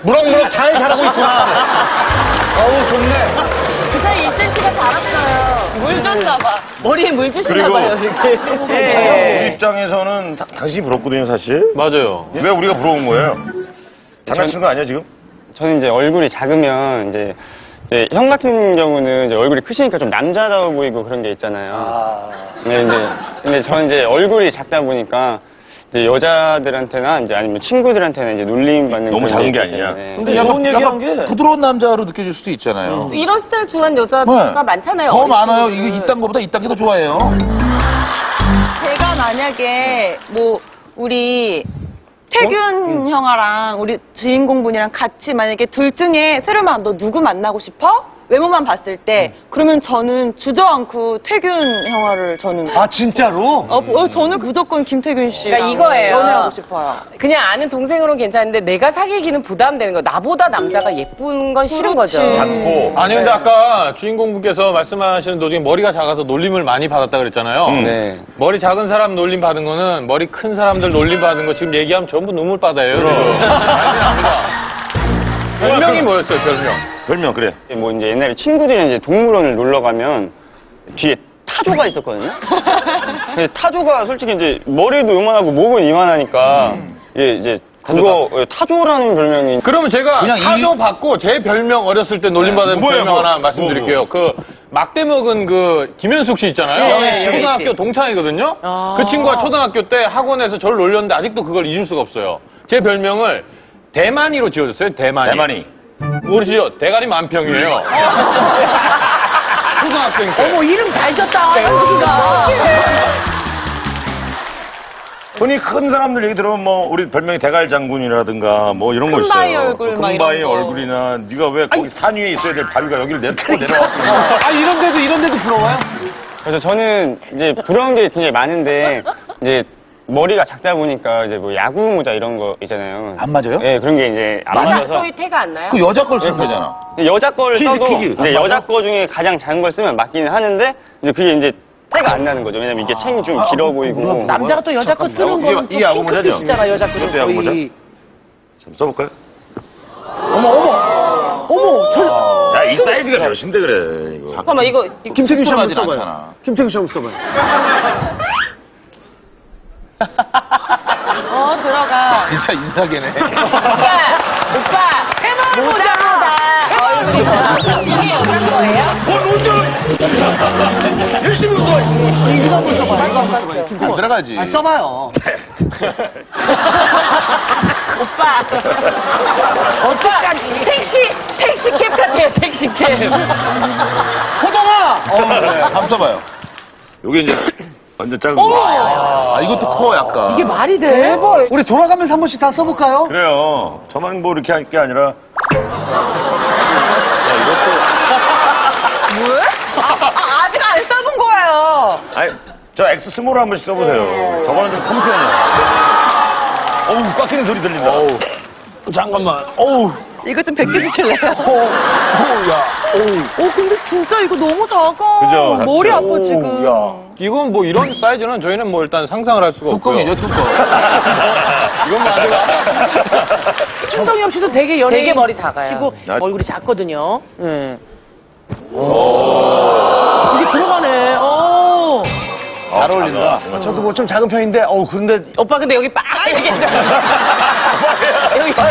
무럭무럭 잘 자라고 있구나. 어우, 좋네. 그 사이 1cm가 자랐어요. 물 줬나 봐. 머리에 물 주시나 봐요, 이렇게. 우리 입장에서는 당신이 부럽거든요, 사실. 맞아요. 왜 우리가 부러운 거예요? 장난치는 거 아니야, 지금? 저는 이제 얼굴이 작으면 이제 형 같은 경우는 이제 얼굴이 크시니까 좀 남자다워 보이고 그런 게 있잖아요. 근데 저는 이제 얼굴이 작다 보니까 이제 여자들한테나 이제 아니면 친구들한테는 이제 놀림 받는 너무 그런 작은 게 있기 아니냐. 때문에. 근데 좋은 얘기한 약간 게 부드러운 남자로 느껴질 수도 있잖아요. 이런 스타일 좋아하는 여자가 네. 많잖아요. 더 어린 많아요. 친구들. 이거 이딴 거보다 이딴 게 더 좋아해요. 제가 만약에 뭐 우리 태균 형아랑 우리 주인공분이랑 같이 만약에 둘 중에 새로만 너 누구 만나고 싶어? 외모만 봤을 때 그러면 저는 주저앉고 태균 형아를 저는 아, 진짜로? 저는 무조건 김태균 씨랑 그러니까 이거예요. 연애하고 싶어요. 그냥 아는 동생으로는 괜찮은데 내가 사귀기는 부담되는 거. 나보다 남자가 예쁜 건 싫은 거죠. 작고. 아니, 근데 아까 주인공분께서 말씀하시는 도중에 머리가 작아서 놀림을 많이 받았다 그랬잖아요. 네. 머리 작은 사람 놀림 받은 거는 머리 큰 사람들 놀림 받은 거 지금 얘기하면 전부 눈물바다예요. 난리 납니다. 별명이 뭐였어요, 별명? 별명, 그래. 뭐 이제 옛날에 친구들이랑 이제 동물원을 놀러 가면 뒤에 타조가 있었거든요. 근데 타조가 솔직히 이제 머리도 요만하고 목은 이만하니까 이제 그거 타조라는 별명이. 그러면 제가 그냥 타조 받고 제 별명 어렸을 때 놀림받은 뭐예요, 별명 뭐? 하나 말씀드릴게요. 그 막대 먹은 그 김현숙 씨 있잖아요. 초등학교 동창이거든요. 그 친구가 초등학교 때 학원에서 저를 놀렸는데 아직도 그걸 잊을 수가 없어요. 제 별명을 대만이로 지어줬어요. 대만이. 모르시죠? 대가리 만평이에요. 초등학생 때. 어머, 이름 잘 졌다, 현숙이가. 흔히 큰 사람들 얘기 들으면 뭐 우리 별명이 대갈 장군이라든가 뭐 이런 거 있어요. 큰바위 얼굴 막 큰바위 이런 거. 얼굴이나 네가 왜 거기 산 위에 있어야 될 바위가 여기를 내타고 내려왔고. 아, 이런데도 부러워요? 그래서 저는 이제 부러운 게 굉장히 많은데 이제 머리가 작다 보니까 이제 뭐 야구 모자 이런 거 있잖아요. 안 맞아요? 네, 그런 게 이제 안 맞아서. 소위 태가 안 나요? 그 여자 걸 쓴 거잖아. 여자 걸 써도 퀴즈. 이제 여자 거 중에 가장 작은 걸 쓰면 맞기는 하는데 이제 그게 이제 태가 안 나는 거죠. 왜냐면 이게 챙이 좀 길어 보이고. 남자가 또 여자 거 쓰는 거는 이 야구 모자죠? 핑크빛이잖아, 여자 이것도 거는 야구 모자? 거의. 좀 써볼까요? 어머, 야, 이 사이즈가 몇인데 그래 이거. 잠깐만 이거 김태균 씨 한번 struktur하진 써봐요. 않잖아. 김태균 씨 한번 써봐요. 들어가. 진짜 인사계네. 오빠, 모자보다 얼굴이 이게 여자 거예요? 열심히 운동해. 이거 한번 써봐요. 이거 한번 써봐요. 안 들어가지. 아, 써봐요. 오빠, 택시캡 같아요, 택시캡. 호동아! 그래, 한번 써봐요. 여기 이제 완전 작은 거. 아, 이것도 커, 약간. 이게 말이 돼? 우리 돌아가면서 한 번씩 다 써볼까요? 그래요. 저만 뭐 이렇게 할 게 아니라. 야, 이것도. 왜? 아직 안 써본 거예요. 아니, 저 X 스몰 한 번씩 써보세요. 저거는 좀 큰 편이에요. 어우, 꽉 끼는 소리 들린다. 잠깐만. 어우. 이거 좀 벗겨주실래요? 야. 근데 진짜 이거 너무 작아. 그죠, 작죠? 머리 아파 지금. 이건 뭐 이런 사이즈는 저희는 뭐 일단 상상을 할 수가 없고요. 뚜껑이죠, 뚜껑. 이건 뭐 아직 신동엽 씨도 되게 연예인 되게 머리 작아요. 치고 나- 얼굴이 작거든요. 이게 들어가네. 잘 어울린다. 저도 뭐 좀 작은 편인데, 근데 오빠 근데 여기 빨개. 여기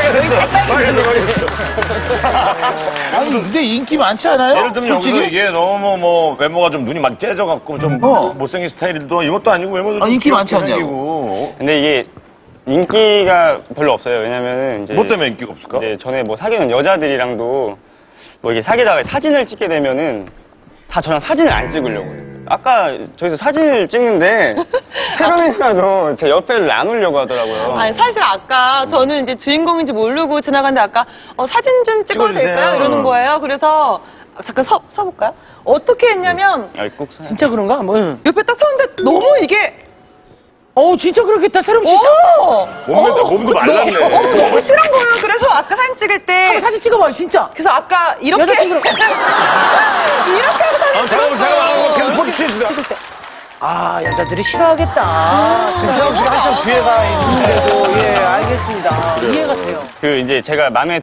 아니, 근데 인기 많지 않아요? 예를 들면 여기서 이게 너무 뭐 외모가 좀 눈이 막 째져갖고 좀 못생긴 스타일도 이것도 아니고 외모도 아, 인기 많지 않냐고. 생기고. 근데 이게 인기가 별로 없어요. 왜냐면은 이제 뭐 때문에 인기가 없을까? 이제 전에 뭐 사귀는 여자들이랑도 뭐 이게 사귀다가 사진을 찍게 되면은 다 저랑 사진을 안 찍으려고 해요. 아까 저기서 사진을 찍는데 페로니가도 제 옆에를 안 오려고 하더라고요. 아니 사실 아까 저는 이제 주인공인지 모르고 지나갔는데 아까 사진 좀 찍어도 찍어주세요. 될까요? 이러는 거예요. 그래서 잠깐 서볼까요? 어떻게 했냐면 아니, 꼭 사야 진짜 그런가? 뭐. 옆에 딱 섰는데 너무 이게 진짜 그렇겠다. 새로운 진짜. 몸도 말랐네. 너무 싫은 거예요. 그래서 아까 사진 찍을 때 사진 찍어봐요, 진짜. 그래서 아까 이렇게 여자친구랑. 이렇게 하고 사진 잠깐만. 계속 포즈 취해주세요. 여자들이 싫어하겠다. 지금 태영 씨가 한참 뒤에 가 있는데도, 알겠습니다. 이해가 돼요. 그 이제 제가 마음에